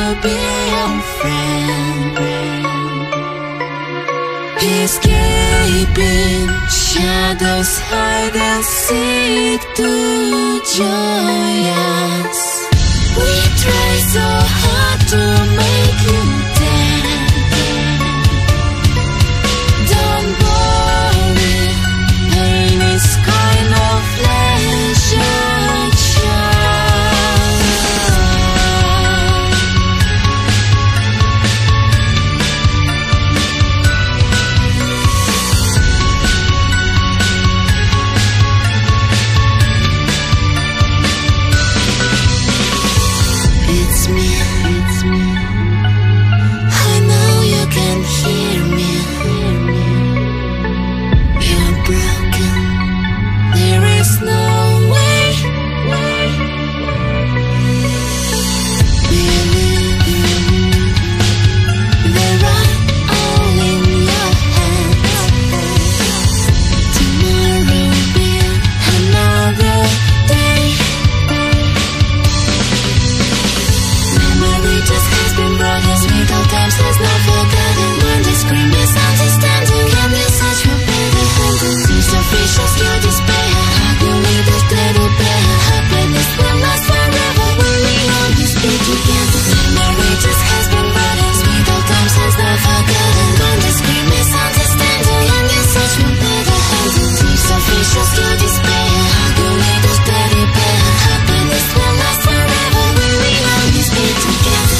be your friend. Escaping shadows, hide and seek to join us. We try so hard to make you dance. Don't worry, pain is kind of pleasure child. It's me. I know you can hear me. You're broken. There is no way. Believe they're all in your hands. Tomorrow be another day. Memory just has been brought us with all times has not forgotten. When the scream is understanding, can you search for better entities? Official skill despair. Agony does little better. Happiness will last forever when we always be together. Memory just has been brought us with all times has not forgotten. When the scream is understanding, can you search for better entities? Official skill despair. Agony does little better. Happiness will last forever when we always be together.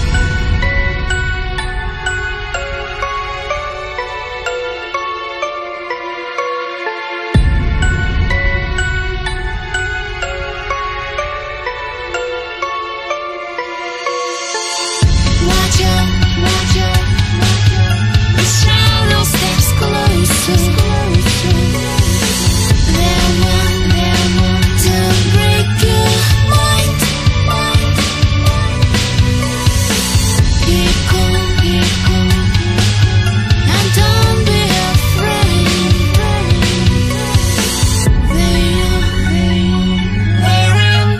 Watch out, the shadow steps closer. They're one to break your mind. Keep calm, and don't be afraid. They're in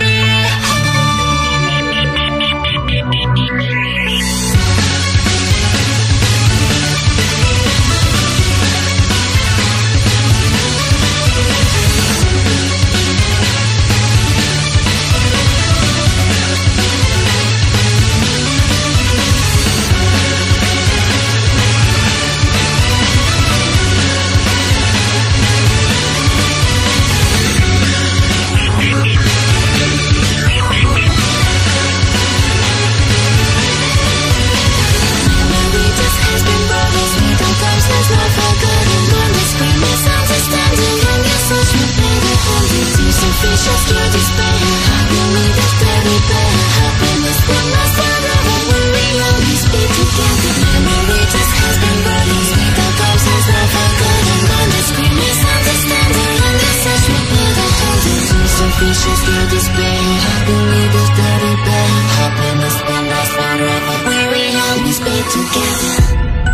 together.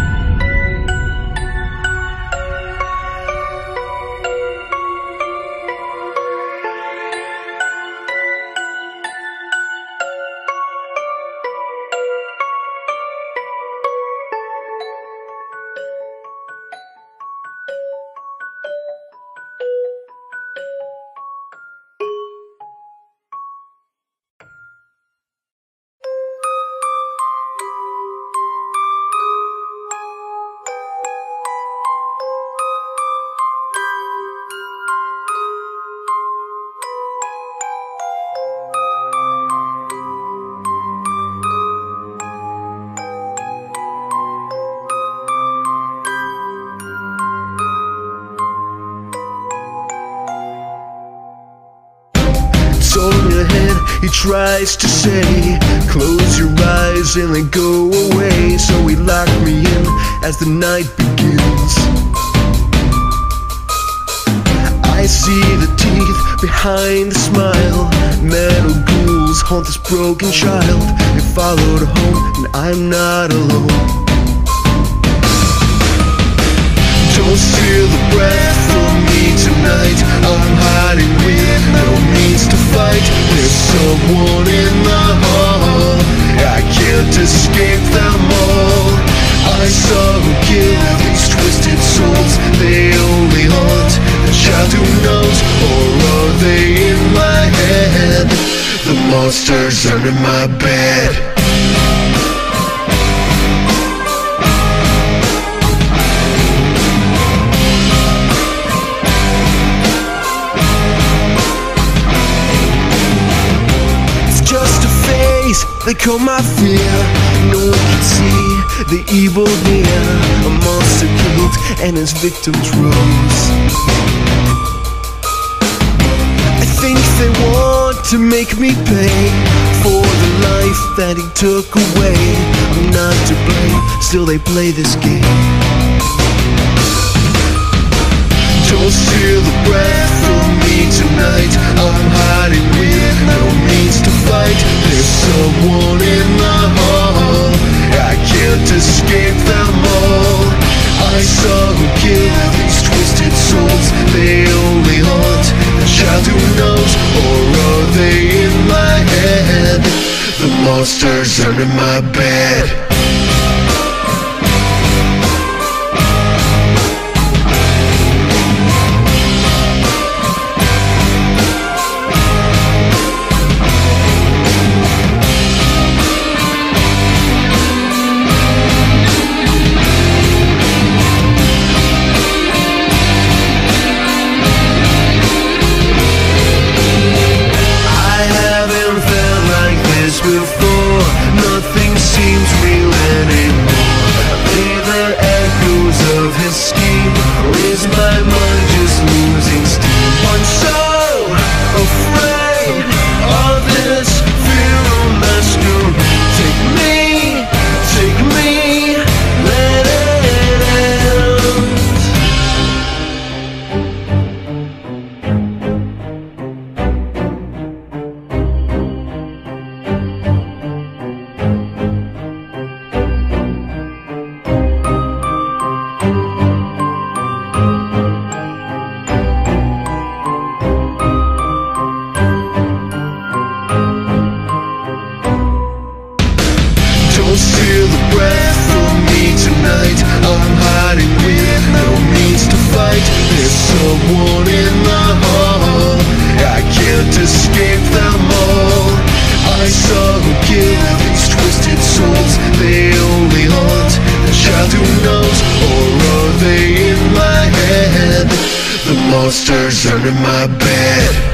On your head, he tries to say, close your eyes and then go away. So he locked me in as the night begins. I see the teeth behind the smile. Metal ghouls haunt this broken child. They followed home and I'm not alone. Don't steal the breath from me tonight. I'm hiding with no means to fight. There's someone in the hall. I can't monsters under my bed. They call my fear. No one can see the evil near. A monster killed and his victims rose. I think they want to make me pay for the life that he took away. I'm not to blame, still they play this game. Don't steal the breath from me tonight. I'm hiding with no means to fight. There's someone in the hall. I can't escape them all. I saw who killed these twisted souls. They only haunt the child who knows. Or are they in my head? The monsters under my bed. Before, nothing seems real anymore. I play the echoes of his scheme, or is my mind just losing steam? I'm so afraid of this feral masquerade. Take me, let it end. Don't steal the breath from me tonight. I'm hiding with no means to fight. There's someone in the hall. I can't escape them all. I saw who killed these twisted souls. They only haunt the child who knows. Or are they in my head? The monsters under my bed.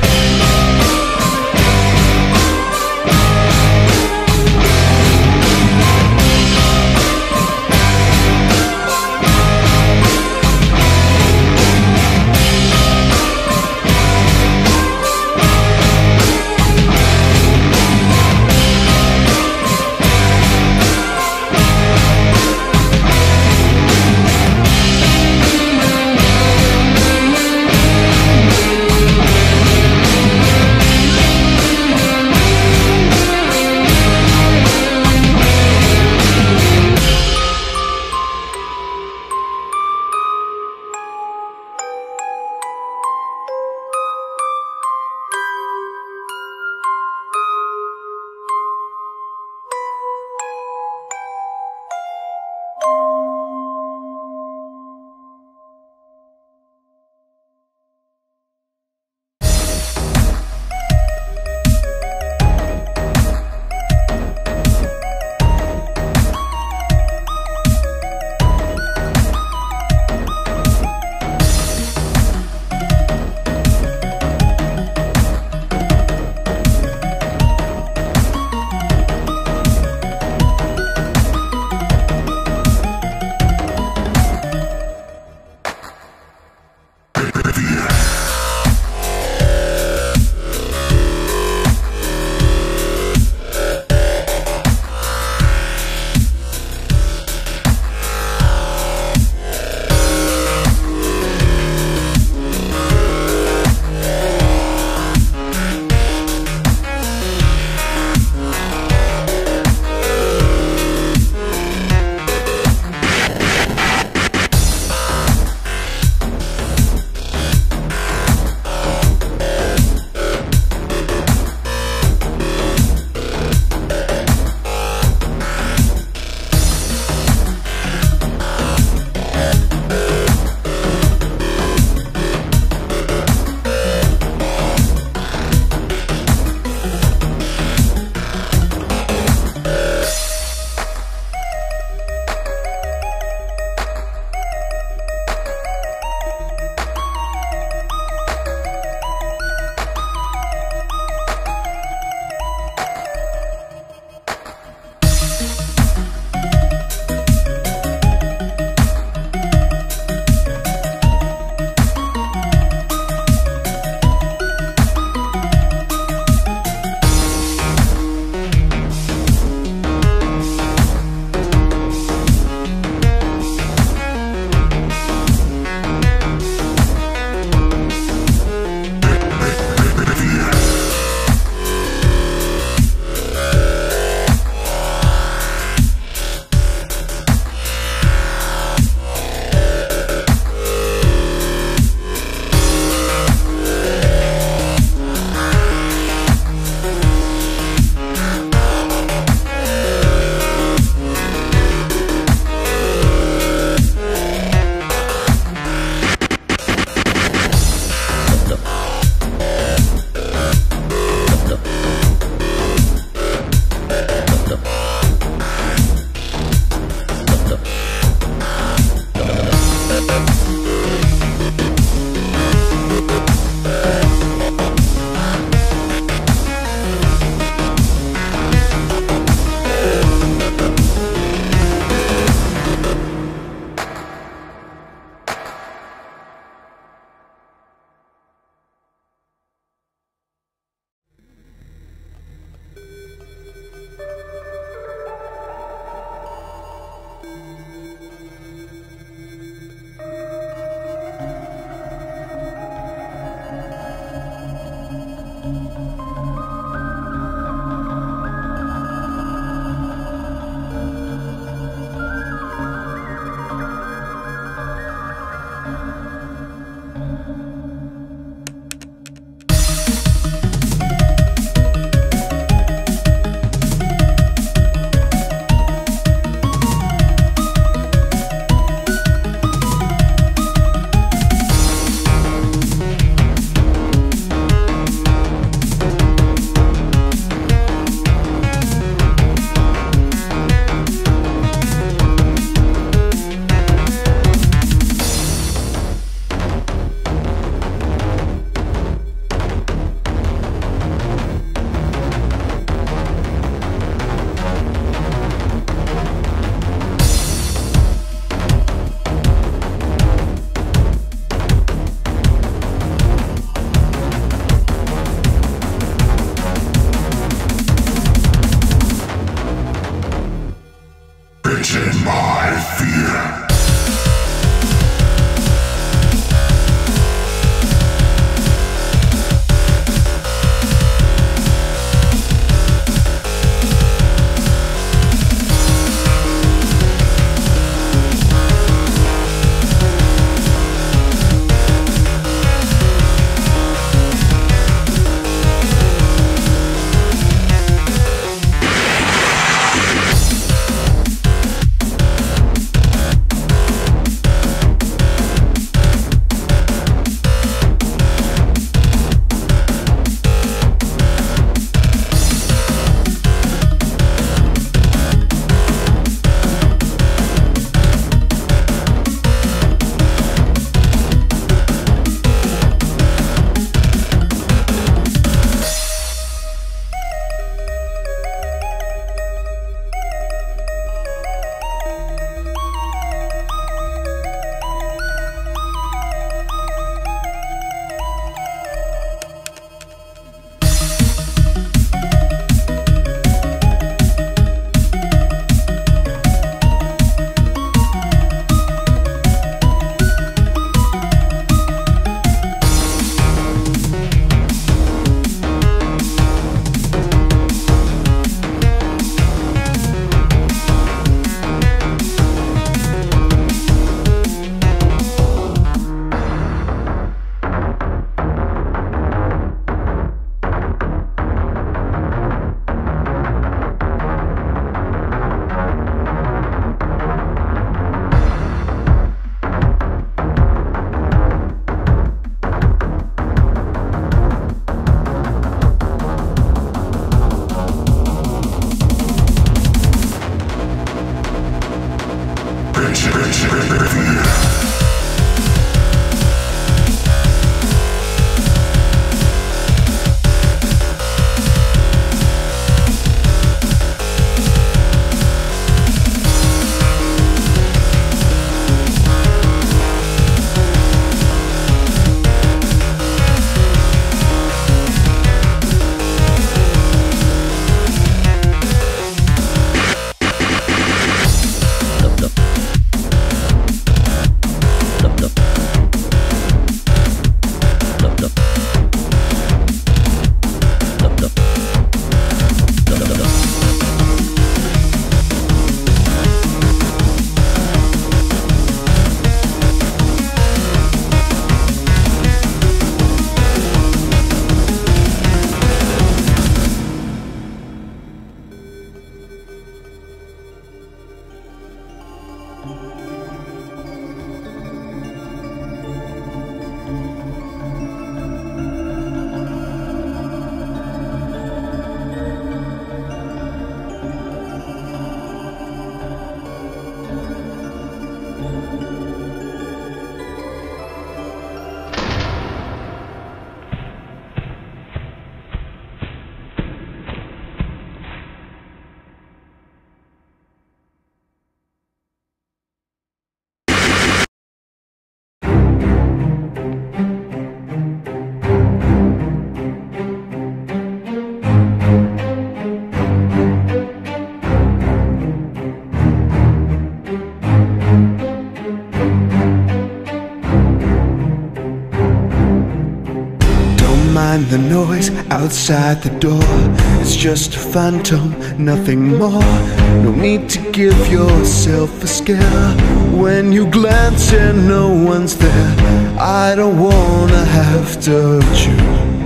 outside the door. It's just a phantom, nothing more. No need to give yourself a scare. When you glance and no one's there, I don't wanna have to hurt you.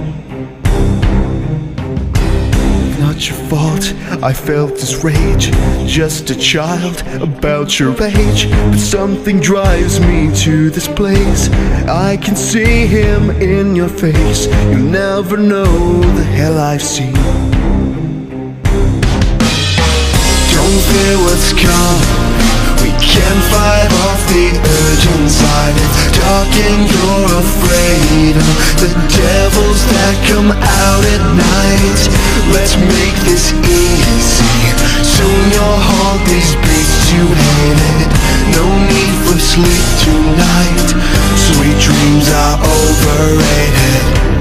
Not your fault, I felt this rage. Just a child about your age, but something drives me to this place. I can see him in your face. You never know the hell I've seen. Don't fear what's come. We can fight off the urge inside. It's dark and you're afraid of the devils that come out at night. Let's make this easy. Soon you'll haunt these beats you hated. No need for sleep tonight. Sweet dreams are overrated.